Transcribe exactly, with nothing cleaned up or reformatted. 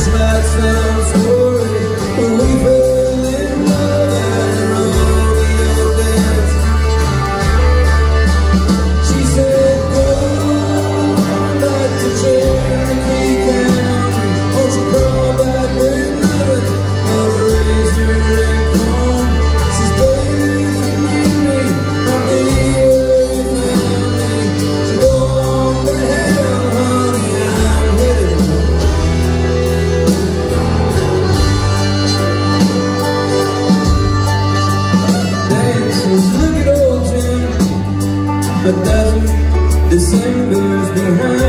like some story when we fell in love at a rodeo dance. She said, go back to Cherokee County, won't you come back with nothing but a razor and comb? She's baby, forgive me, not the way you found me. So go on to hell, honey, I'm headed home. Look at old Jim, a dozen Decembers behind.